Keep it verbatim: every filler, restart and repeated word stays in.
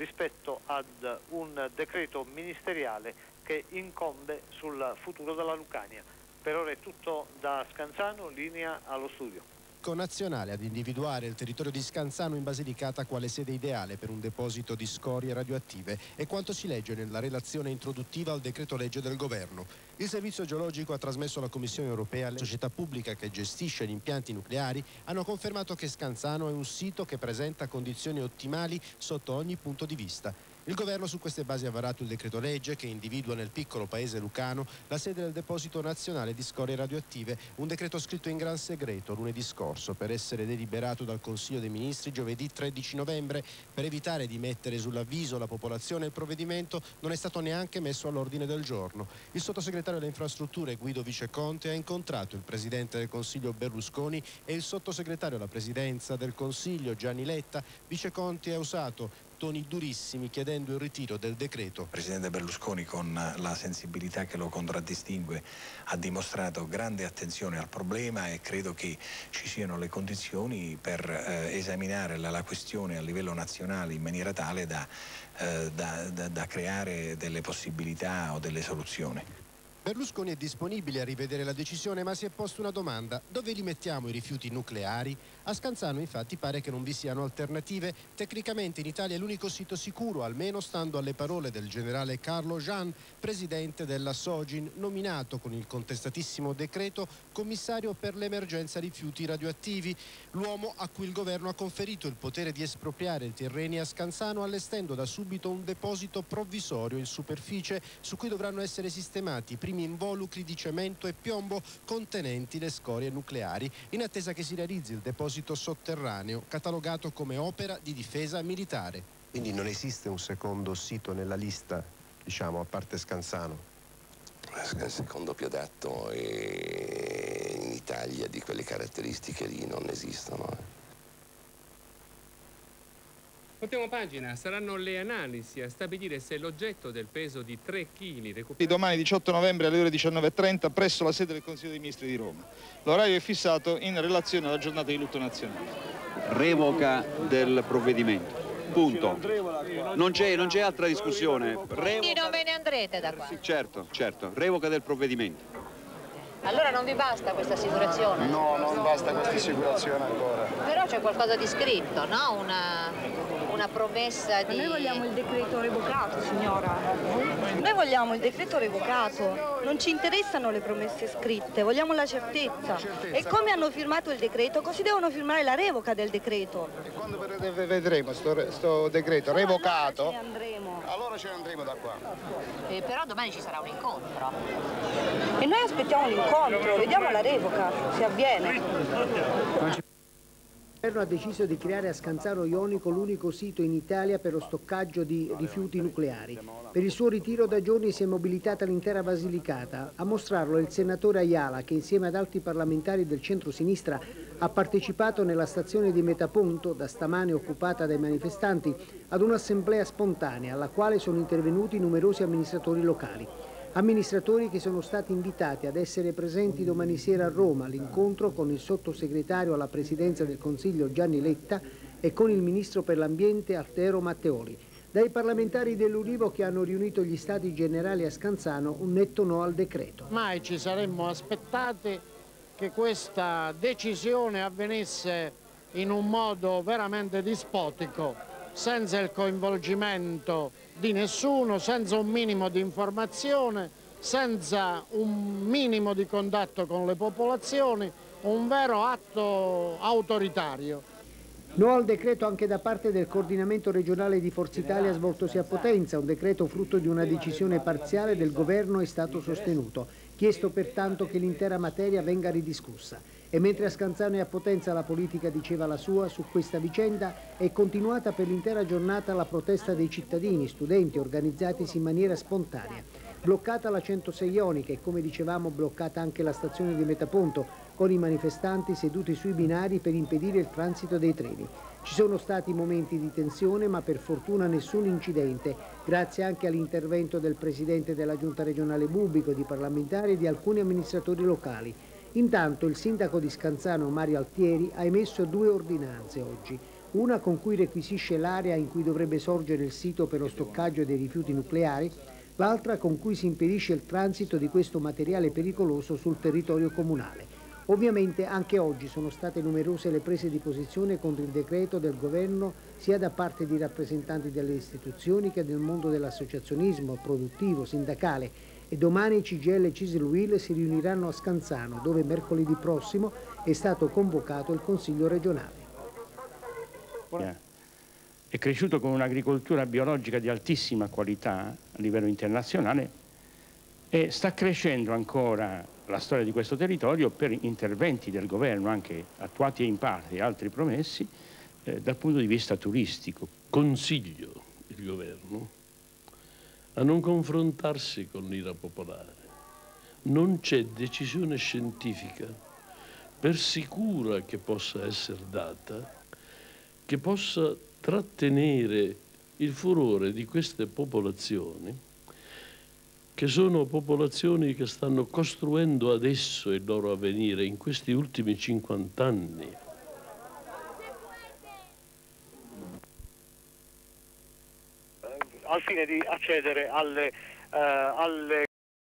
rispetto ad un decreto ministeriale che incombe sul futuro della Lucania. Per ora è tutto da Scanzano, linea allo studio. Nazionale ad individuare il territorio di Scanzano in Basilicata quale sede ideale per un deposito di scorie radioattive e quanto si legge nella relazione introduttiva al decreto legge del governo. Il servizio geologico ha trasmesso alla Commissione europea la società pubblica che gestisce gli impianti nucleari hanno confermato che Scanzano è un sito che presenta condizioni ottimali sotto ogni punto di vista. Il governo su queste basi ha varato il decreto legge che individua nel piccolo paese lucano la sede del deposito nazionale di scorie radioattive, un decreto scritto in gran segreto lunedì scorso per essere deliberato dal Consiglio dei Ministri giovedì tredici novembre. Per evitare di mettere sull'avviso la popolazione, il provvedimento non è stato neanche messo all'ordine del giorno. Il sottosegretario alle infrastrutture Guido Viceconte ha incontrato il presidente del Consiglio Berlusconi e il sottosegretario alla presidenza del Consiglio Gianni Letta. Viceconte ha usato toni durissimi chiedendo il ritiro del decreto. Il presidente Berlusconi, con la sensibilità che lo contraddistingue, ha dimostrato grande attenzione al problema e credo che ci siano le condizioni per eh, esaminare la, la questione a livello nazionale in maniera tale da, eh, da, da, da creare delle possibilità o delle soluzioni. Berlusconi è disponibile a rivedere la decisione, ma si è posto una domanda: dove li mettiamo i rifiuti nucleari? A Scanzano infatti pare che non vi siano alternative. Tecnicamente in Italia è l'unico sito sicuro, almeno stando alle parole del generale Carlo Jean, presidente della Sogin, nominato con il contestatissimo decreto commissario per l'emergenza rifiuti radioattivi, l'uomo a cui il governo ha conferito il potere di espropriare i terreni a Scanzano, allestendo da subito un deposito provvisorio in superficie su cui dovranno essere sistemati i primi involucri di cemento e piombo contenenti le scorie nucleari, in attesa che si realizzi il deposito sotterraneo catalogato come opera di difesa militare. Quindi non esiste un secondo sito nella lista, diciamo, a parte Scanzano? Il secondo più adatto è in Italia di quelle caratteristiche lì non esistono. Ultima pagina, saranno le analisi a stabilire se l'oggetto del peso di tre chili recuperato... Domani diciotto novembre alle ore diciannove e trenta presso la sede del Consiglio dei Ministri di Roma. L'orario è fissato in relazione alla giornata di lutto nazionale. Revoca del provvedimento. Punto. Non c'è, non c'è altra discussione. Revoca... Quindi non ve ne andrete da qua? Certo, certo. Revoca del provvedimento. Allora non vi basta questa assicurazione? No, non basta questa assicurazione ancora. Però c'è qualcosa di scritto, no? Una, una promessa di... Ma noi vogliamo il decreto revocato, signora. Noi vogliamo il decreto revocato. Non ci interessano le promesse scritte, vogliamo la certezza. certezza. E come hanno firmato il decreto, così devono firmare la revoca del decreto. E quando vedremo sto decreto revocato... Allora ce ne andremo. Allora ce ne andremo da qua. Eh, però domani ci sarà un incontro. E noi aspettiamo l'incontro, vediamo la revoca, se avviene. Il governo ha deciso di creare a Scanzano Jonico l'unico sito in Italia per lo stoccaggio di rifiuti nucleari. Per il suo ritiro da giorni si è mobilitata l'intera Basilicata. A mostrarlo è il senatore Ayala, che insieme ad altri parlamentari del centro-sinistra ha partecipato nella stazione di Metaponto, da stamane occupata dai manifestanti, ad un'assemblea spontanea alla quale sono intervenuti numerosi amministratori locali. Amministratori che sono stati invitati ad essere presenti domani sera a Roma all'incontro con il sottosegretario alla presidenza del Consiglio Gianni Letta e con il ministro per l'ambiente Altero Matteoli. Dai parlamentari dell'Ulivo che hanno riunito gli stati generali a Scanzano un netto no al decreto. Mai ci saremmo aspettati che questa decisione avvenisse in un modo veramente dispotico, senza il coinvolgimento di nessuno, senza un minimo di informazione, senza un minimo di contatto con le popolazioni, un vero atto autoritario. No al decreto anche da parte del coordinamento regionale di Forza Italia svoltosi a Potenza. Un decreto frutto di una decisione parziale del governo è stato sostenuto, chiesto pertanto che l'intera materia venga ridiscussa. E mentre a Scanzano e a Potenza la politica diceva la sua su questa vicenda, è continuata per l'intera giornata la protesta dei cittadini, studenti organizzatisi in maniera spontanea. Bloccata la centosei Ionica e, come dicevamo, bloccata anche la stazione di Metaponto, con i manifestanti seduti sui binari per impedire il transito dei treni. Ci sono stati momenti di tensione, ma per fortuna nessun incidente, grazie anche all'intervento del presidente della giunta regionale Bubico, di parlamentari e di alcuni amministratori locali. Intanto il sindaco di Scanzano, Mario Altieri, ha emesso due ordinanze oggi. una con cui requisisce l'area in cui dovrebbe sorgere il sito per lo stoccaggio dei rifiuti nucleari, l'altra con cui si impedisce il transito di questo materiale pericoloso sul territorio comunale. Ovviamente anche oggi sono state numerose le prese di posizione contro il decreto del governo sia da parte di rappresentanti delle istituzioni che del mondo dell'associazionismo produttivo, sindacale, e domani C G I L e CISL U I L si riuniranno a Scanzano, dove mercoledì prossimo è stato convocato il Consiglio regionale. È cresciuto con un'agricoltura biologica di altissima qualità a livello internazionale e sta crescendo ancora la storia di questo territorio per interventi del governo, anche attuati in parte e altri promessi, eh, dal punto di vista turistico. Consiglio il governo a non confrontarsi con l'ira popolare. Non c'è decisione scientifica, per sicura che possa essere data, che possa trattenere il furore di queste popolazioni, che sono popolazioni che stanno costruendo adesso il loro avvenire in questi ultimi cinquanta anni. Al fine di accedere alle, eh, alle